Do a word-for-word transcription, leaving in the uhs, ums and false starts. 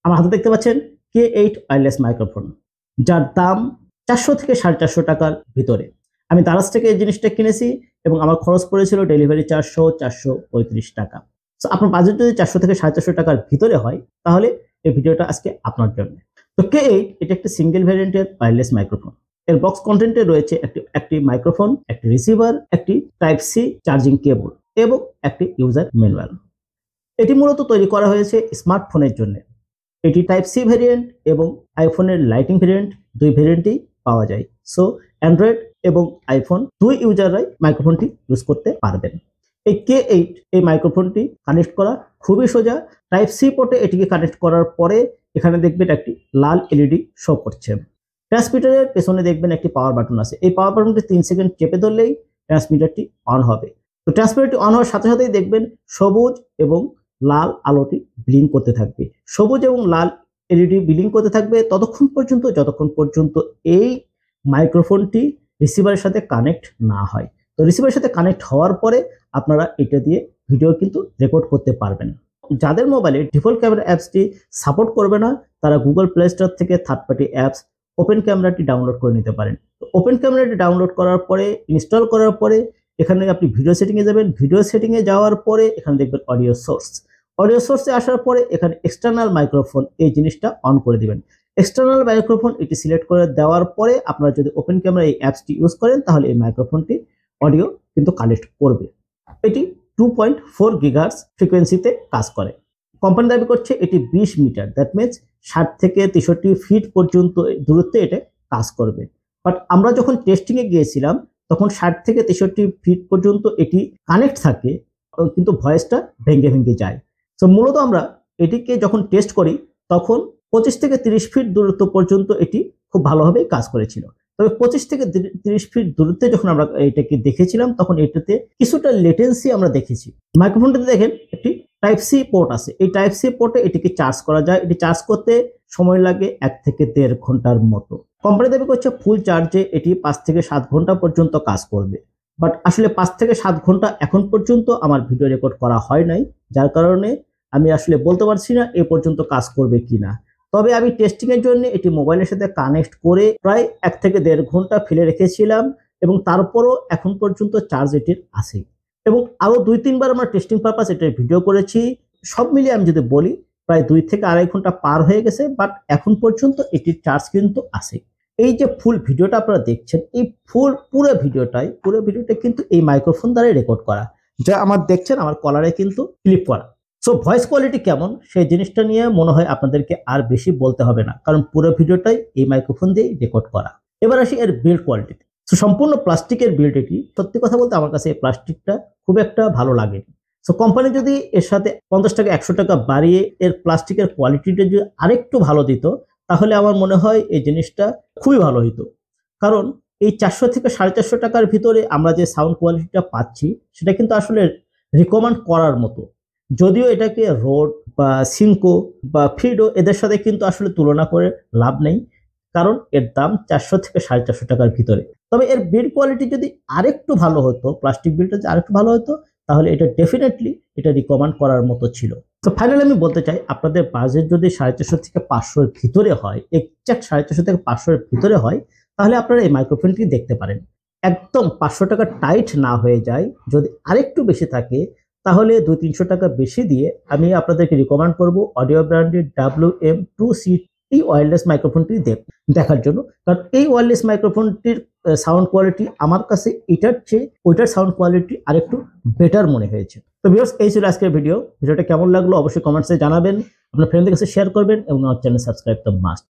আমার হাতে দেখতে পাচ্ছেন কে এইট ওয়্যারলেস মাইক্রোফোন, যার দাম চারশো থেকে সাড়ে চারশো টাকার ভিতরে। আমি দারাজ থেকে এই জিনিসটা কিনেছি এবং আমার খরচ পড়েছিল ডেলিভারি চারশো চারশো পঁয়ত্রিশ টাকা। সো আপনার বাজেট যদি চারশো থেকে সাড়ে চারশো টাকার ভিতরে হয় তাহলে এই ভিডিওটা আজকে আপনার জন্য। তো কে এইট এটা একটি সিঙ্গেল ভ্যারিয়েন্টের ওয়্যারলেস মাইক্রোফোন। এর বক্স কন্টেন্টে রয়েছে একটি একটি মাইক্রোফোন, একটি রিসিভার, একটি টাইপ সি চার্জিং কেবল এবং একটি ইউজার ম্যানুয়াল। এটি মূলত তৈরি করা হয়েছে স্মার্টফোনের জন্য। এটি টাইপ সি ভ্যারিয়েন্ট এবং আইফোনের লাইটিং ভ্যারিয়েন্ট দুই ভ্যারিয়েন্টেই পাওয়া যায়। সো অ্যান্ড্রয়েড এবং আইফোন দুই ইউজাররাই মাইক্রোফোনটি ইউজ করতে পারবেন। এই কে এইট এই মাইক্রোফোনটি কানেক্ট করা খুবই সোজা। টাইপ সি পোর্টে এটিকে কানেক্ট করার পরে এখানে দেখবেন একটি লাল এলইডি শো করছে। ট্রান্সমিটারের পেছনে দেখবেন একটি পাওয়ার বাটন আছে। এই পাওয়ার বাটনটি তিন সেকেন্ড চেপে ধরলেই ট্রান্সমিটারটি অন হবে। তো ট্রান্সমিটারটি অন হওয়ার সাথে সাথেই দেখবেন সবুজ এবং লাল আলোটি ব্লিঙ্ক করতে থাকবে। সবুজ এবং লাল এলইডি ব্লিঙ্ক করতে থাকবে ততক্ষণ পর্যন্ত যতক্ষণ পর্যন্ত এই মাইক্রোফোনটি রিসিভারের সাথে কানেক্ট না হয়। তো রিসিভারের সাথে কানেক্ট হওয়ার পরে আপনারা এটা দিয়ে ভিডিও কিন্তু রেকর্ড করতে পারবেন। যাদের মোবাইলে ডিফল্ট ক্যামেরা অ্যাপসটি সাপোর্ট করবে না তারা গুগল প্লে স্টোর থেকে থার্ড পার্টি অ্যাপস ওপেন ক্যামেরাটি ডাউনলোড করে নিতে পারেন। তো ওপেন ক্যামেরাটি ডাউনলোড করার পরে ইনস্টল করার পরে এখানে আপনি ভিডিও সেটিংয়ে যাবেন। ভিডিও সেটিংয়ে যাওয়ার পরে এখানে দেখবেন অডিও সোর্স। অডিও সোর্সে আসার পরে এখানে এক্সটার্নাল মাইক্রোফোন এই জিনিসটা অন করে দিবেন। এক্সটার্নাল মাইক্রোফোন এটি সিলেক্ট করে দেওয়ার পরে আপনারা যদি ওপেন ক্যামেরা এই অ্যাপসটি ইউজ করেন তাহলে এই মাইক্রোফোনটি অডিও কিন্তু কানেক্ট করবে। এটি টু পয়েন্ট ফোর গিগাহার্টজ ফ্রিকোয়েন্সিতে কাজ করে। কোম্পানি দাবি করছে এটি বিশ মিটার, দ্যাট মিনস ষাট থেকে তেষট্টি ফিট পর্যন্ত দূরত্বে এটা কাজ করবে। বাট আমরা যখন টেস্টিংয়ে গিয়েছিলাম তখন ষাট থেকে তেষট্টি ফিট পর্যন্ত এটি কানেক্ট থাকে কিন্তু ভয়েসটা ভেঙে ভেঙে যায়। সো মূলত আমরা এটিকে যখন টেস্ট করি তখন পঁচিশ থেকে তিরিশ ফিট দূরত্ব পর্যন্ত এটি খুব ভালোভাবেই কাজ করেছিল। তবে পঁচিশ থেকে তিরিশ ফিট দূরত্বে যখন আমরা এটাকে দেখেছিলাম তখন এটাতে কিছুটা লেটেন্সি আমরা দেখেছি। মাইক্রোফোনটাতে দেখেন একটি টাইপ সি পোর্ট আছে। এই টাইপ সি পোর্টে এটিকে চার্জ করা যায়। এটি চার্জ করতে সময় লাগে এক থেকে দেড় ঘন্টার মতো। কোম্পানি দাবি করছে ফুল চার্জে এটি পাঁচ থেকে সাত ঘন্টা পর্যন্ত কাজ করবে। বাট আসলে পাঁচ থেকে সাত ঘন্টা এখন পর্যন্ত আমার ভিডিও রেকর্ড করা হয় নাই, যার কারণে আমি আসলে বলতে পারছি না এ পর্যন্ত কাজ করবে কিনা। তবে আমি টেস্টিং এর জন্য এটি মোবাইলের সাথে কানেক্ট করে প্রায় এক থেকে দেড় ঘন্টা ফেলে রেখেছিলাম এবং তারপরও এখন পর্যন্ত চার্জ এটির আছে এবং আরো দুই তিনবার আমরা টেস্টিং পারপাস এটার ভিডিও করেছি। সব মিলিয়ে আমি যদি বলি প্রায় দুই থেকে আড়াই ঘন্টা পার হয়ে গেছে, বাট এখন পর্যন্ত এটির চার্জ কিন্তু আছে। এই যে ফুল ভিডিওটা আপনারা দেখছেন এই ফুল পুরো ভিডিওটাই পুরো ভিডিওটা কিন্তু এই মাইক্রোফোন দ্বারাই রেকর্ড করা, যা আমার দেখছেন আমার কলারে কিন্তু ক্লিপ করা। সো ভয়েস কোয়ালিটি কেমন সেই জিনিসটা নিয়ে মনে হয় আপনাদেরকে আর বেশি বলতে হবে না, কারণ পুরো ভিডিওটাই এই মাইক্রোফোন দিয়েই রেকর্ড করা। এবার আসি এর বিল্ড কোয়ালিটি। সো সম্পূর্ণ প্লাস্টিকের বিল্ড এটি। সত্যি কথা বলতে আমার কাছে এই প্লাস্টিকটা খুব একটা ভালো লাগেনি। সো কোম্পানি যদি এর সাথে পঞ্চাশ টাকা একশো টাকা বাড়িয়ে এর প্লাস্টিকের কোয়ালিটিটা যদি আরেকটু ভালো দিত তাহলে আমার মনে হয় এই জিনিসটা খুবই ভালো হতো। কারণ এই চারশো থেকে সাড়ে চারশো টাকার ভিতরে আমরা যে সাউন্ড কোয়ালিটিটা পাচ্ছি সেটা কিন্তু আসলে রিকমেন্ড করার মতো। যদিও এটাকে রোড বা সিনকো বা ফিডো এদের সাথে কিন্তু আসলে তুলনা করে লাভ নেই, কারণ এর দাম চারশো থেকে সাড়ে চারশো টাকার ভিতরে। তবে এর বিল্ড কোয়ালিটি যদি আরেকটু ভালো হতো, প্লাস্টিক বিল্ডটা যদি আরেকটু ভালো হতো তাহলে এটা ডেফিনেটলি এটা রিকমেন্ড করার মতো ছিল। তো ফাইনালি আমি বলতে চাই আপনাদের বাজেট যদি সাড়ে চারশো থেকে পাঁচশোর ভিতরে হয়, এক্সাক্ট সাড়ে চারশো থেকে পাঁচশোর ভিতরে হয় তাহলে আপনারা এই মাইক্রোফোনটি দেখতে পারেন। একদম পাঁচশো টাকা টাইট না হয়ে যায়, যদি আরেকটু বেশি থাকে তাহলে দুই তিনশো টাকা বেশি দিয়ে আমি আপনাদেরকে রিকমেন্ড করবো অডিও ব্র্যান্ডের ডাব্লিউ এম টু সি এই ওয়্যারলেস মাইক্রোফোনটি দেখার জন্য, কারণ এই ওয়্যারলেস মাইক্রোফোনটির সাউন্ড কোয়ালিটি আমার কাছে এটার চেয়ে ওইটার সাউন্ড কোয়ালিটি আরেকটু বেটার মনে হয়েছে। তো ভিউয়ার্স এই ছিল আজকের ভিডিও। ভিডিওটা কেমন লাগলো অবশ্যই কমেন্টসে জানাবেন, আপনার ফ্রেন্ডদের কাছে শেয়ার করবেন এবং আমার চ্যানেল সাবস্ক্রাইব তো মাস্ট।